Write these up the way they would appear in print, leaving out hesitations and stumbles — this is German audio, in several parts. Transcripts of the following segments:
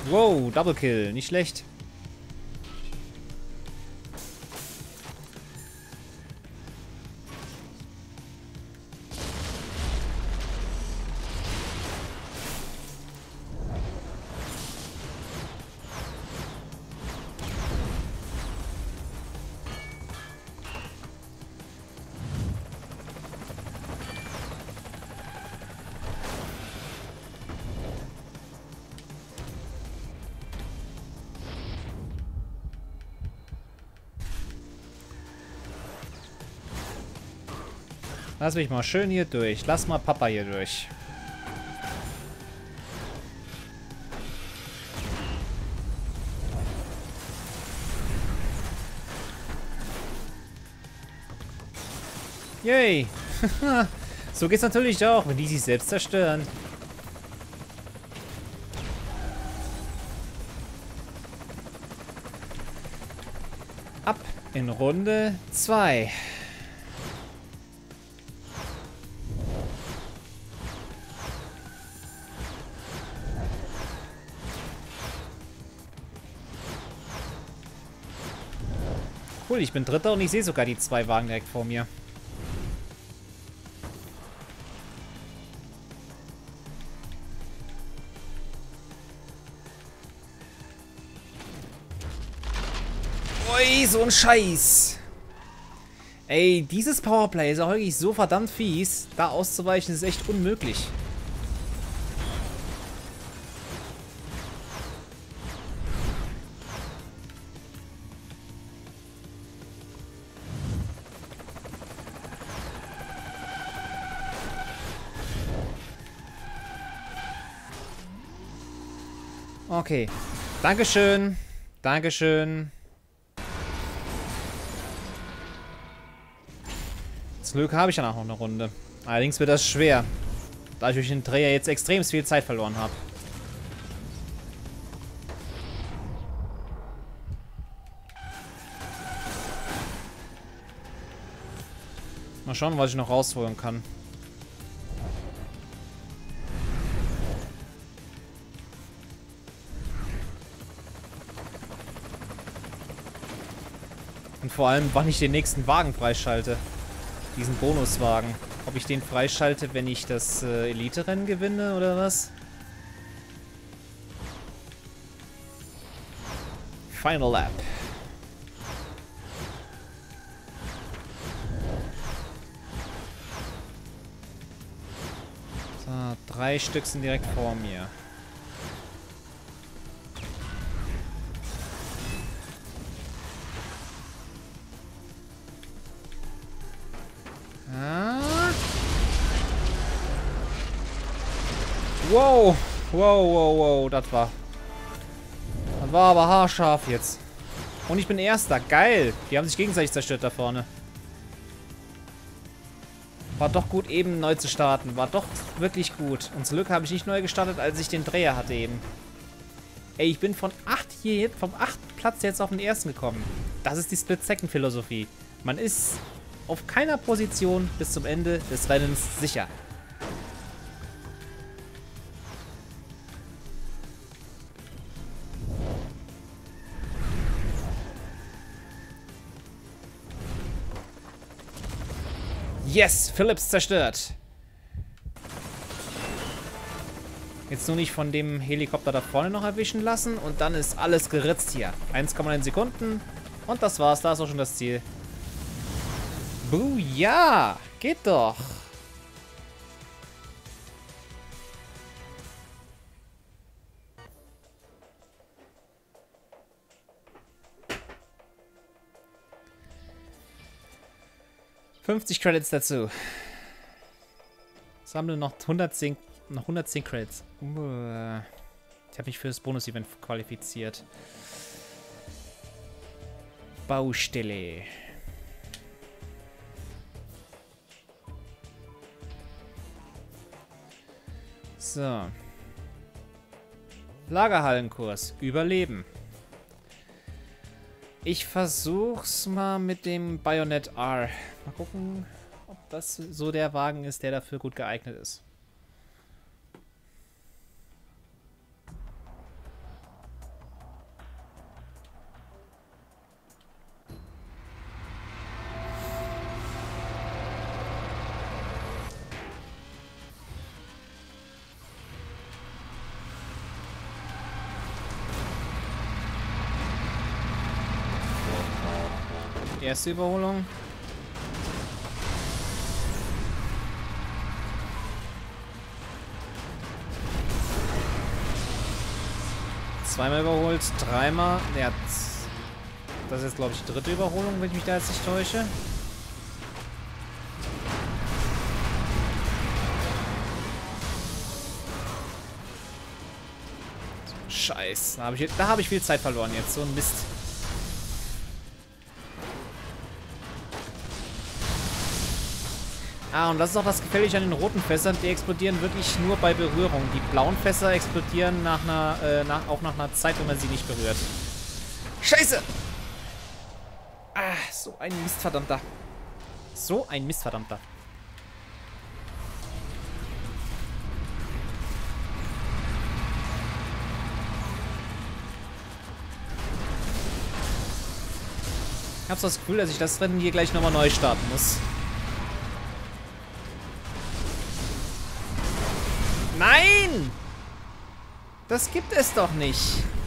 Wow, Double Kill. Nicht schlecht. Lass mich mal schön hier durch. Lass mal Papa hier durch. Yay. So geht's natürlich auch, wenn die sich selbst zerstören. Ab in Runde 2. Cool, ich bin Dritter und ich sehe sogar die 2 Wagen direkt vor mir. Ui, so ein Scheiß. Ey, dieses Powerplay ist auch wirklich so verdammt fies. Da auszuweichen ist echt unmöglich. Okay. Dankeschön. Dankeschön. Zum Glück habe ich danach noch eine Runde. Allerdings wird das schwer, da ich durch den Dreher jetzt extrem viel Zeit verloren habe. Mal schauen, was ich noch rausholen kann. Und vor allem, wann ich den nächsten Wagen freischalte. Diesen Bonuswagen. Ob ich den freischalte, wenn ich das Elite-Rennen gewinne oder was? Final Lap. So, 3 Stück sind direkt vor mir. Wow, wow, wow, wow, das war aber haarscharf jetzt. Und ich bin Erster, geil. Die haben sich gegenseitig zerstört da vorne. War doch gut, eben neu zu starten. War doch wirklich gut. Und zum Glück habe ich nicht neu gestartet, als ich den Dreher hatte eben. Ey, ich bin vom 8. Platz jetzt auf den 1. gekommen. Das ist die Split-Second-Philosophie. Man ist auf keiner Position bis zum Ende des Rennens sicher. Yes, Phillips zerstört. Jetzt nur nicht von dem Helikopter da vorne noch erwischen lassen und dann ist alles geritzt hier. 1,9 Sekunden und das war's, da ist auch schon das Ziel. Ja, geht doch. $50 Credits dazu. Sammle noch 110 Credits. Ich habe mich für das Bonus-Event qualifiziert. Baustelle. So. Lagerhallenkurs. Überleben. Ich versuch's mal mit dem Bayonet R. Mal gucken, ob das so der Wagen ist, der dafür gut geeignet ist. Erste Überholung. Zweimal überholt, dreimal. Ja, das ist jetzt, glaube ich, die dritte Überholung, wenn ich mich da jetzt nicht täusche. Scheiße, da hab ich viel Zeit verloren jetzt. So ein Mist. Ah, und das ist auch das Gefährliche an den roten Fässern. Die explodieren wirklich nur bei Berührung. Die blauen Fässer explodieren auch nach einer Zeit, wenn man sie nicht berührt. Scheiße! Ah, so ein Mistverdammter. So ein Mistverdammter. Ich habe so das Gefühl, dass ich das Rennen hier gleich nochmal neu starten muss. Nein! Das gibt es doch nicht.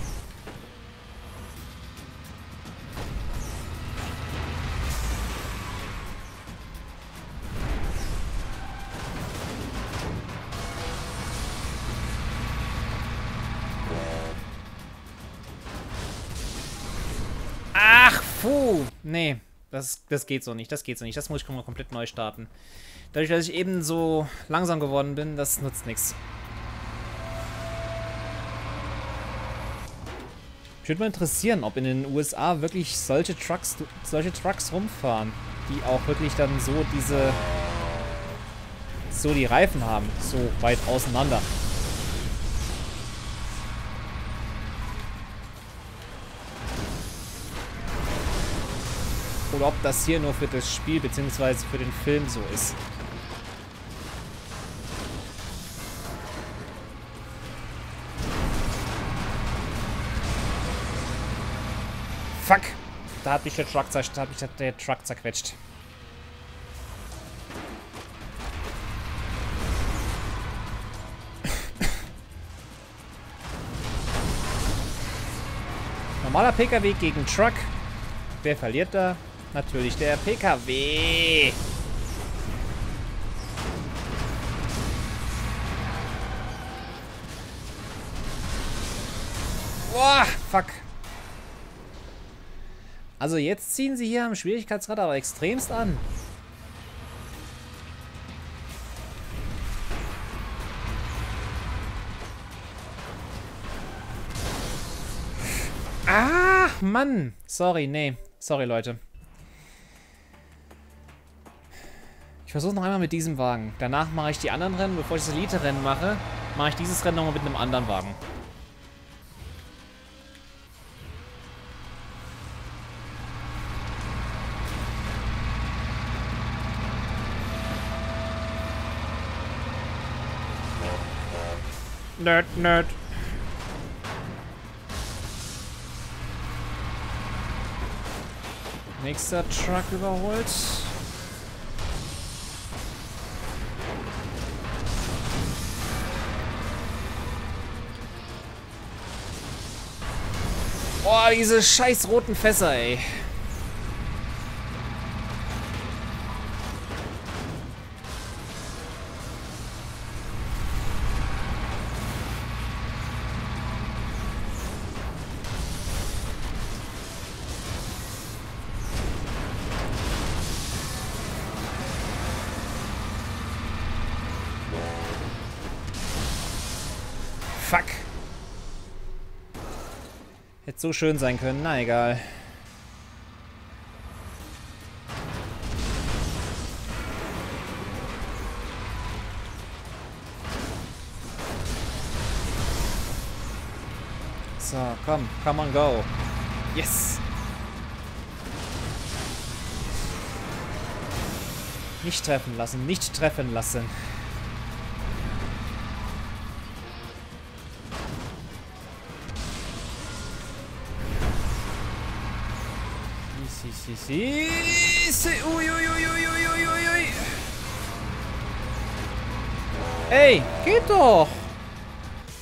Ach, puh. Nee, das geht so nicht. Das geht so nicht. Das muss ich mal komplett neu starten. Dadurch, dass ich eben so langsam geworden bin, das nutzt nichts. Mich würde mal interessieren, ob in den USA wirklich solche Trucks rumfahren, die auch wirklich dann so die Reifen haben, so weit auseinander. Oder ob das hier nur für das Spiel bzw. für den Film so ist. Fuck! Da hat mich der Truck zerquetscht. Normaler PKW gegen Truck. Wer verliert da? Natürlich der PKW. Boah, fuck. Also jetzt ziehen sie hier am Schwierigkeitsgrad aber extremst an. Ah, Mann. Sorry, nee. Sorry, Leute. Ich versuche noch einmal mit diesem Wagen. Danach mache ich die anderen Rennen. Bevor ich das Elite-Rennen mache, mache ich dieses Rennen nochmal mit einem anderen Wagen. Nerd, nerd. Nächster Truck überholt. Boah, diese scheiß roten Fässer, ey. Fuck. Hätte so schön sein können. Na, egal. So, komm. Come on, go. Yes. Nicht treffen lassen. Nicht treffen lassen. Ui, ui, ui, ui, ui, ui, ui. Ey, geht doch.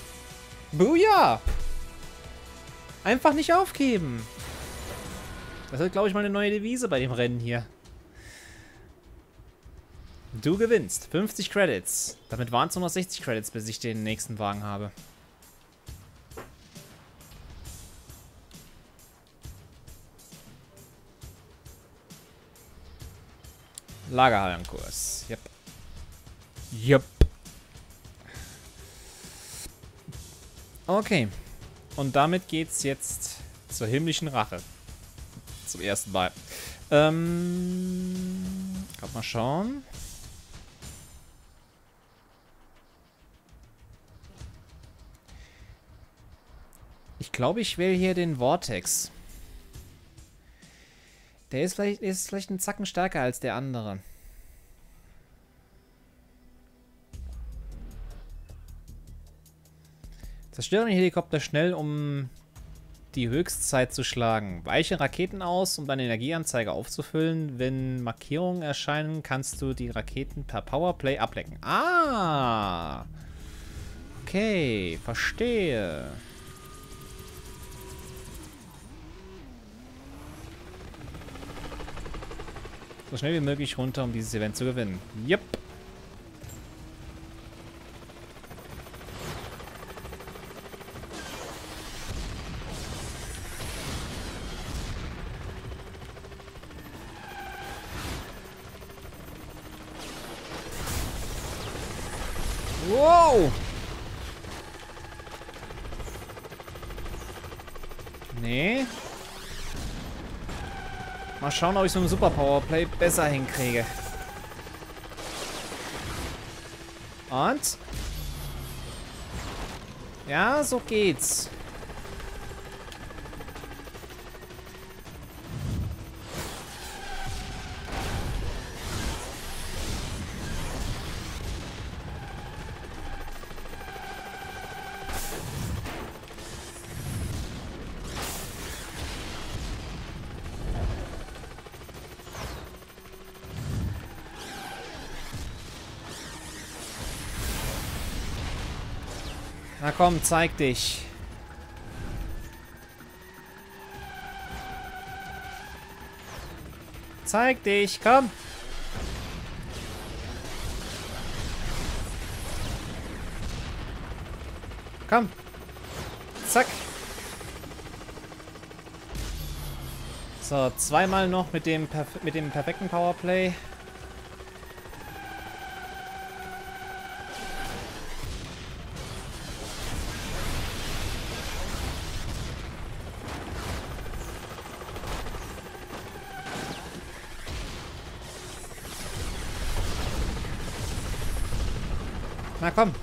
Booyah. Einfach nicht aufgeben. Das ist, glaube ich, mal eine neue Devise bei dem Rennen hier. Du gewinnst 50 Credits. Damit waren es nur noch 60 Credits, bis ich den nächsten Wagen habe. Lagerhallenkurs. Yep. Yep. Okay. Und damit geht's jetzt zur himmlischen Rache. Zum ersten Mal. Kann mal schauen. Ich glaube, ich wähle hier den Vortex. Der ist vielleicht einen Zacken stärker als der andere. Zerstöre den Helikopter schnell, um die Höchstzeit zu schlagen. Weiche Raketen aus, um deine Energieanzeige aufzufüllen. Wenn Markierungen erscheinen, kannst du die Raketen per Powerplay ablecken. Ah! Okay, verstehe. So schnell wie möglich runter, um dieses Event zu gewinnen. Yep. Wow! Nee. Mal schauen, ob ich so ein Super Powerplay besser hinkriege. Und? Ja, so geht's. Na komm, zeig dich. Zeig dich, komm. Komm. Zack. So, zweimal noch mit dem perfekten Powerplay. Na komm.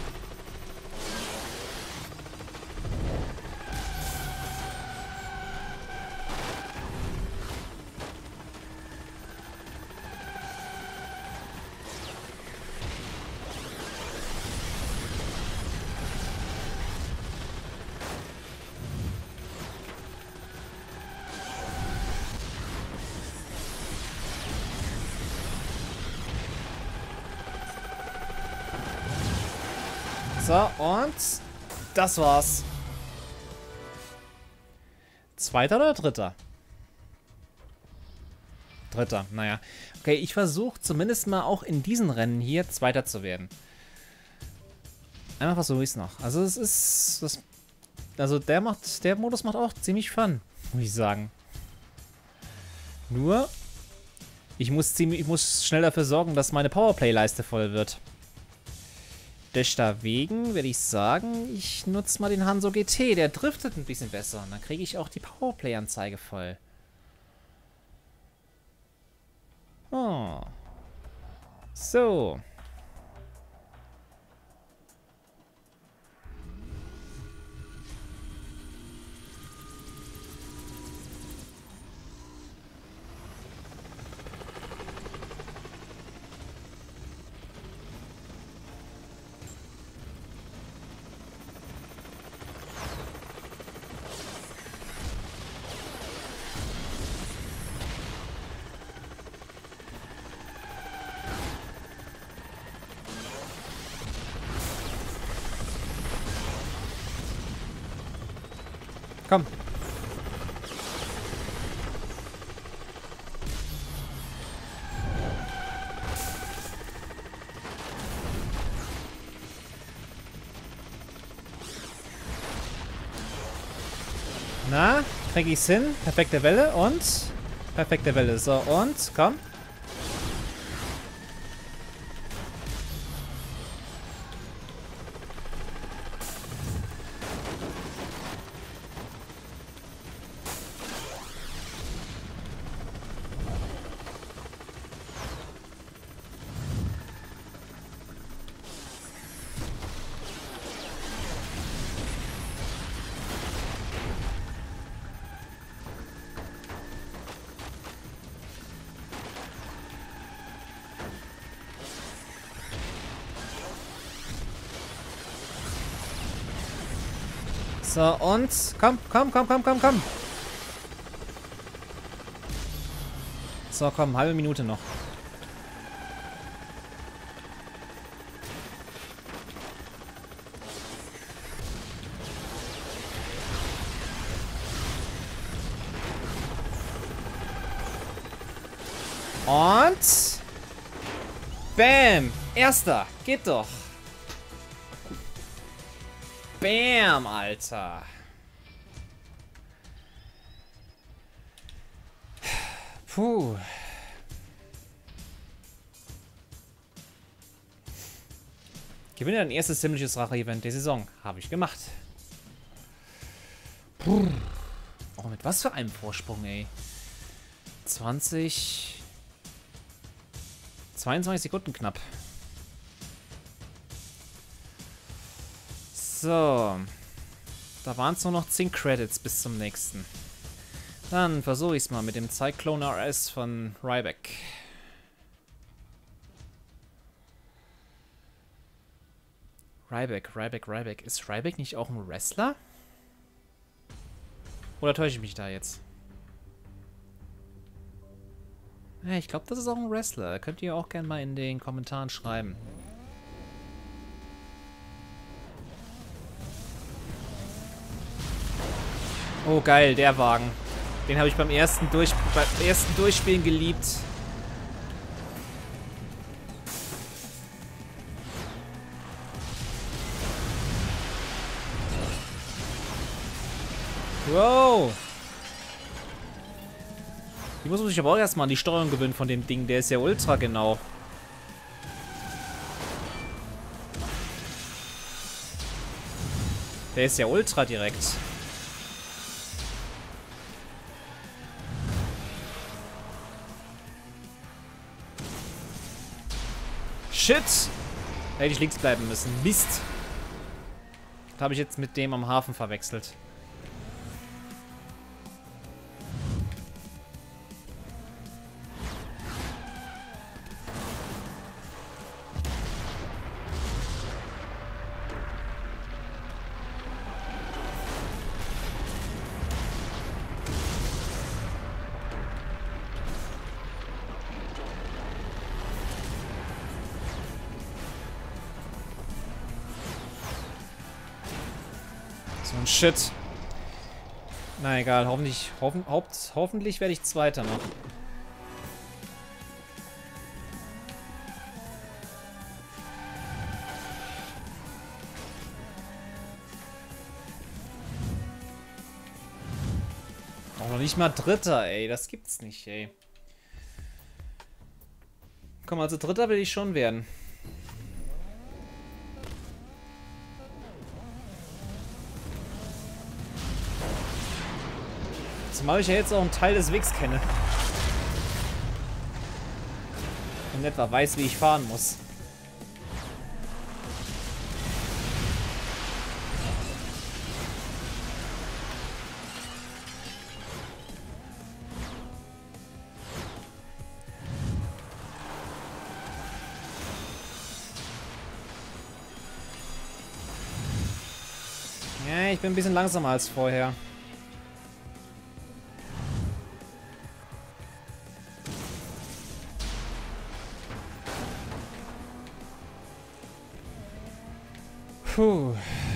So, und das war's. Zweiter oder dritter? Dritter, naja. Okay, ich versuche zumindest mal auch in diesen Rennen hier Zweiter zu werden. Einmal versuche ich es noch. Also es ist... Also der Modus macht auch ziemlich Fun, muss ich sagen. Nur, ich muss schnell dafür sorgen, dass meine Powerplay-Leiste voll wird. Deswegen werde ich sagen, ich nutze mal den Hanzo GT. Der driftet ein bisschen besser. Und dann kriege ich auch die Powerplay-Anzeige voll. Oh. So. Komm. Na, krieg ich's hin? Perfekte Welle und... Perfekte Welle. So, und, komm. So, und... Komm, komm, komm, komm, komm, komm. So, komm, halbe Minute noch. Und... Bam! Erster! Geht doch! Bam, Alter! Puh. Gewinne dein erstes ziemliches Rache-Event der Saison. Habe ich gemacht. Puh. Oh, mit was für einem Vorsprung, ey. 22 Sekunden knapp. So. Da waren es nur noch 10 Credits bis zum nächsten. Dann versuche ich es mal mit dem Cyclone RS von Ryback. Ryback. Ist Ryback nicht auch ein Wrestler? Oder täusche ich mich da jetzt? Ja, ich glaube, das ist auch ein Wrestler. Könnt ihr auch gerne mal in den Kommentaren schreiben. Oh, geil, der Wagen. Den habe ich beim ersten Durchspielen geliebt. Wow. Die muss man sich aber auch erstmal an die Steuerung gewöhnen von dem Ding. Der ist ja ultra genau. Der ist ja ultra direkt. Shit! Da hätte ich links bleiben müssen. Mist! Das habe ich jetzt mit dem am Hafen verwechselt. So ein Shit. Na egal, hoffentlich werde ich Zweiter noch. Auch noch nicht mal Dritter, ey. Das gibt's nicht, ey. Komm, also Dritter will ich schon werden. Zumal ich ja jetzt auch einen Teil des Wegs kenne. Und etwa weiß, wie ich fahren muss. Ja, ich bin ein bisschen langsamer als vorher. Puh.